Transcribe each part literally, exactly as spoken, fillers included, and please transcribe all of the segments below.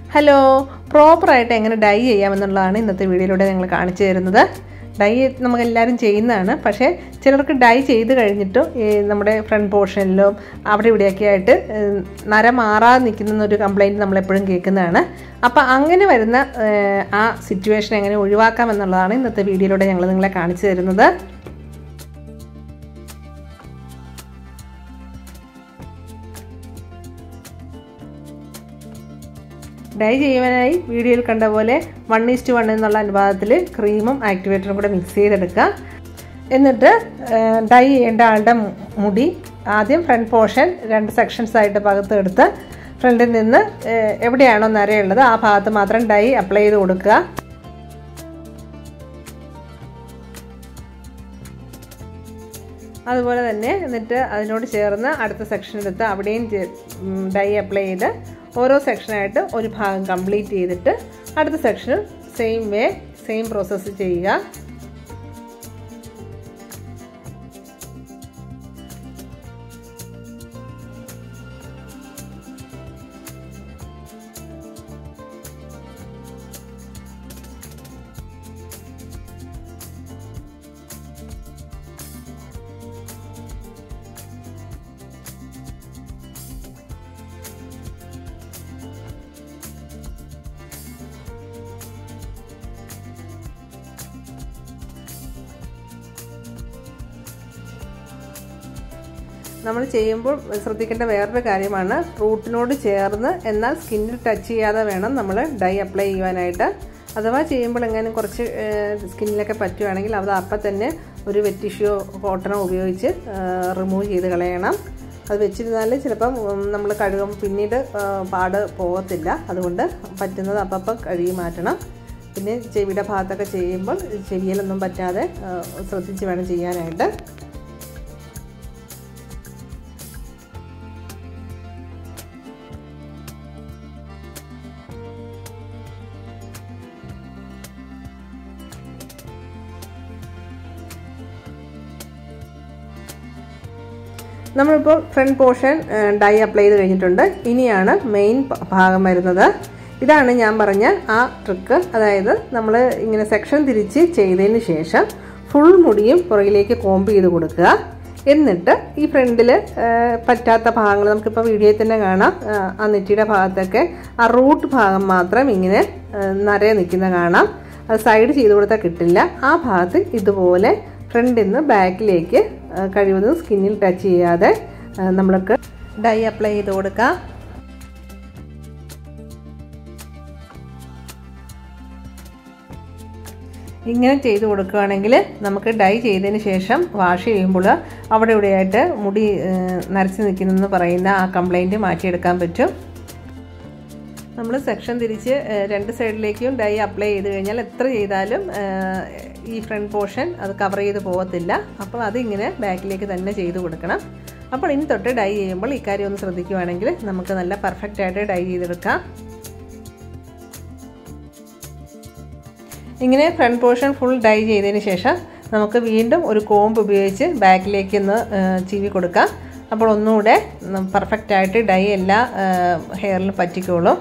Hello, പ്രോപ്പറായിട്ട് എങ്ങനെ dye ചെയ്യാമെന്നുള്ളതാണ് ഇന്നത്തെ വീഡിയോയിലൂടെ ഞങ്ങൾ കാണിച്ചു തരുന്നത്. ഡൈ നമുക്കെല്ലാവരും ചെയ്യുന്നതാണ്. പക്ഷേ ചിലർക്ക് ഡൈ ചെയ്ത് കഴിഞ്ഞിട്ടും ഈ നമ്മുടെ ഫ്രണ്ട് പോർഷനിലും അവിടെ ഇവിടെയൊക്കെ ആയിട്ട് നര മാറാതെ നിൽക്കുന്നൊരു കംപ്ലയിൻറ്റ് നമ്മളെപ്പോഴും കേൾക്കുന്നതാണ്. അപ്പോൾ അങ്ങനെ വരുന്ന ആ സിറ്റുവേഷൻ എങ്ങനെ ഒഴിവാക്കാം എന്നുള്ളതാണ് ഇന്നത്തെ വീഡിയോയിലൂടെ ഞങ്ങൾ നിങ്ങളെ കാണിച്ചു തരുന്നത്. ഡൈ ചെയ്യുവാനായി വീഡിയോയിൽ കണ്ട പോലെ വൺ ഈസ്റ്റ് വൺ എന്നുള്ള അനുപാതത്തിൽ ക്രീമും ആക്ടിവേറ്ററും കൂടെ മിക്സ് ചെയ്തെടുക്കുക. എന്നിട്ട് ഡൈ ചെയ്യേണ്ട ആളുടെ മുടി ആദ്യം ഫ്രണ്ട് പോർഷൻ രണ്ട് സെക്ഷൻസ് ആയിട്ട് പകർത്തെടുത്ത് ഫ്രണ്ടിൽ നിന്ന് എവിടെയാണോ നരയുള്ളത് ആ ഭാഗത്ത് മാത്രം ഡൈ അപ്ലൈ ചെയ്ത് കൊടുക്കുക. അതുപോലെ തന്നെ എന്നിട്ട് അതിനോട് ചേർന്ന് അടുത്ത സെക്ഷൻ എടുത്ത് അവിടെയും ഡൈ അപ്ലൈ ചെയ്ത് ഓരോ സെക്ഷനായിട്ട് ഒരു ഭാഗം കംപ്ലീറ്റ് ചെയ്തിട്ട് അടുത്ത സെക്ഷനും സെയിം വേ സെയിം പ്രോസസ്സ് ചെയ്യുക. നമ്മൾ ചെയ്യുമ്പോൾ ശ്രദ്ധിക്കേണ്ട വേറൊരു കാര്യമാണ്, റൂട്ടിനോട് ചേർന്ന് എന്നാൽ സ്കിന്നിൽ ടച്ച് ചെയ്യാതെ വേണം നമ്മൾ ഡൈ അപ്ലൈ ചെയ്യുവാനായിട്ട്. അഥവാ ചെയ്യുമ്പോൾ എങ്ങനെ കുറച്ച് സ്കിന്നിലൊക്കെ പറ്റുവാണെങ്കിൽ അത് അപ്പം തന്നെ ഒരു വെറ്റ് ടിഷ്യോ കോട്ടണോ ഉപയോഗിച്ച് റിമൂവ് ചെയ്ത് കളയണം. അത് വെച്ചിരുന്നാൽ ചിലപ്പം നമ്മൾ കഴുകും പിന്നീട് പാട് പോകത്തില്ല. അതുകൊണ്ട് പറ്റുന്നത് അപ്പം കഴുകി മാറ്റണം. പിന്നെ ചെവിയുടെ ഭാഗത്തൊക്കെ ചെയ്യുമ്പോൾ ചെവിയിലൊന്നും പറ്റാതെ ശ്രദ്ധിച്ച് വേണം ചെയ്യാനായിട്ട്. നമ്മളിപ്പോൾ ഫ്രണ്ട് പോർഷൻ ഡൈ അപ്ലൈ ചെയ്ത് കഴിഞ്ഞിട്ടുണ്ട്. ഇനിയാണ് മെയിൻ ഭാഗം വരുന്നത്. ഇതാണ് ഞാൻ പറഞ്ഞ ആ ട്രിക്ക്. അതായത് നമ്മൾ ഇങ്ങനെ സെക്ഷൻ തിരിച്ച് ചെയ്തതിന് ശേഷം ഫുൾ മുടിയും പുറകിലേക്ക് കോംബ് ചെയ്ത് കൊടുക്കുക. എന്നിട്ട് ഈ ഫ്രണ്ടിൽ പറ്റാത്ത ഭാഗങ്ങൾ നമുക്കിപ്പോൾ വീഡിയോയിൽ തന്നെ കാണാം. ആ നെറ്റിയുടെ ഭാഗത്തൊക്കെ ആ റൂട്ട് ഭാഗം മാത്രം ഇങ്ങനെ നരയെ നിൽക്കുന്ന കാണാം. അത് സൈഡ് ചെയ്ത് കൊടുത്താൽ കിട്ടില്ല. ആ ഭാഗത്ത് ഇതുപോലെ ഫ്രണ്ടിൽ നിന്ന് ബാക്കിലേക്ക് കഴിവതും സ്കിന്നിൽ ടച്ച് ചെയ്യാതെ നമ്മൾക്ക് ഡൈ അപ്ലൈ ചെയ്ത് കൊടുക്കാം. ഇങ്ങനെ ചെയ്ത് കൊടുക്കുകയാണെങ്കിൽ നമുക്ക് ഡൈ ചെയ്തതിന് ശേഷം വാഷ് ചെയ്യുമ്പോൾ അവിടെ ഇവിടെയായിട്ട് മുടി നരച്ച് നിൽക്കുന്നെന്ന് പറയുന്ന ആ കംപ്ലൈൻറ്റ് മാറ്റിയെടുക്കാൻ പറ്റും. നമ്മൾ സെക്ഷൻ തിരിച്ച് രണ്ട് സൈഡിലേക്കും ഡൈ അപ്ലൈ ചെയ്ത് കഴിഞ്ഞാൽ എത്ര ചെയ്താലും ഈ ഫ്രണ്ട് പോർഷൻ അത് കവർ ചെയ്ത് പോകത്തില്ല. അപ്പോൾ അതിങ്ങനെ ബാക്കിലേക്ക് തന്നെ ചെയ്ത് കൊടുക്കണം. അപ്പോൾ ഇനി തൊട്ട് ഡൈ ചെയ്യുമ്പോൾ ഇക്കാര്യം ഒന്ന് ശ്രദ്ധിക്കുകയാണെങ്കിൽ നമുക്ക് നല്ല പെർഫെക്റ്റ് ആയിട്ട് ഡൈ ചെയ്തെടുക്കാം. ഇങ്ങനെ ഫ്രണ്ട് പോർഷൻ ഫുൾ ഡൈ ചെയ്തതിന് ശേഷം നമുക്ക് വീണ്ടും ഒരു കോംബ് ഉപയോഗിച്ച് ബാക്കിലേക്ക് ഒന്ന് ചീവി കൊടുക്കാം. അപ്പോൾ ഒന്നുകൂടെ പെർഫെക്റ്റ് ആയിട്ട് ഡൈ എല്ലാ ഹെയറിലും പറ്റിക്കോളും.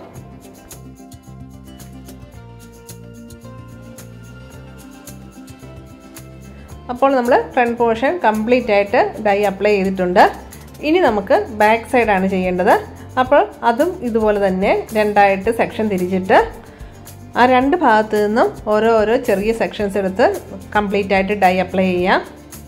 അപ്പോൾ നമ്മൾ ഫ്രണ്ട് പോർഷൻ കംപ്ലീറ്റ് ആയിട്ട് ഡൈ അപ്ലൈ ചെയ്തിട്ടുണ്ട്. ഇനി നമുക്ക് ബാക്ക് സൈഡാണ് ചെയ്യേണ്ടത്. അപ്പോൾ അതും ഇതുപോലെ തന്നെ രണ്ടായിട്ട് സെക്ഷൻ തിരിച്ചിട്ട് ആ രണ്ട് ഭാഗത്തു നിന്നും ഓരോ ഓരോ ചെറിയ സെക്ഷൻസ് എടുത്ത് കംപ്ലീറ്റ് ആയിട്ട് ഡൈ അപ്ലൈ ചെയ്യാം.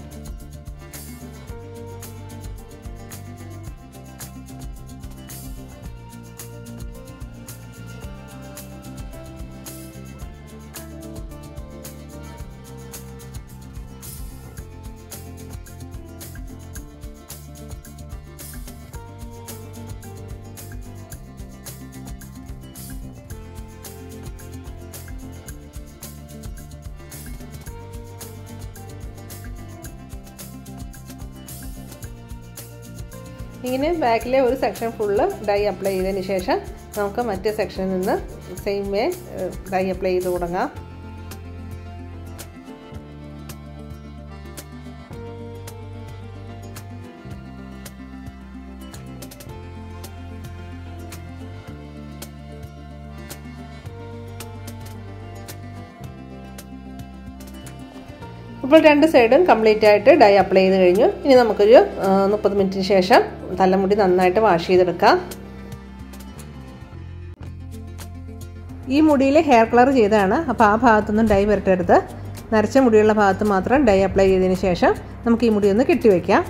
ഇങ്ങനെ ബാക്കിലെ ഒരു സെക്ഷൻ ഫുള്ള് ഡൈ അപ്ലൈ ചെയ്തതിന് ശേഷം നമുക്ക് മറ്റേ സെക്ഷനിൽ നിന്ന് സെയിം വേ ഡൈ അപ്ലൈ ചെയ്ത് തുടങ്ങാം. ഇപ്പോൾ രണ്ട് സൈഡും കംപ്ലീറ്റ് ആയിട്ട് ഡൈ അപ്ലൈ ചെയ്ത് കഴിഞ്ഞു. ഇനി നമുക്കൊരു മുപ്പത് മിനിറ്റിന് ശേഷം തലമുടി നന്നായിട്ട് വാഷ് ചെയ്തെടുക്കാം. ഈ മുടിയിൽ ഹെയർ കളർ ചെയ്തതാണ്, അപ്പോൾ ആ ഭാഗത്തൊന്നും ഡൈ വരട്ടെടുത്ത് നരച്ച മുടിയുള്ള ഭാഗത്ത് മാത്രം ഡൈ അപ്ലൈ ചെയ്തതിന് ശേഷം നമുക്ക് ഈ മുടി ഒന്ന് കെട്ടിവെക്കാം.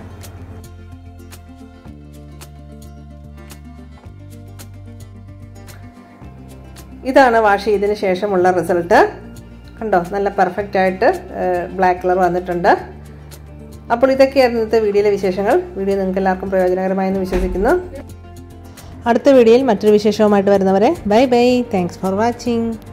ഇതാണ് വാഷ് ചെയ്തതിന് ശേഷമുള്ള റിസൾട്ട്. കണ്ടോ, നല്ല പെർഫെക്റ്റ് ആയിട്ട് ബ്ലാക്ക് കളർ വന്നിട്ടുണ്ട്. അപ്പോൾ ഇതൊക്കെയായിരുന്നു ഇന്നത്തെ വീഡിയോയിലെ വിശേഷങ്ങൾ. വീഡിയോ നിങ്ങൾക്ക് എല്ലാവർക്കും പ്രയോജനകരമായെന്ന് വിശ്വസിക്കുന്നു. അടുത്ത വീഡിയോയിൽ മറ്റൊരു വിശേഷവുമായിട്ട് വരുന്നവരെ bye bye. Thanks for watching.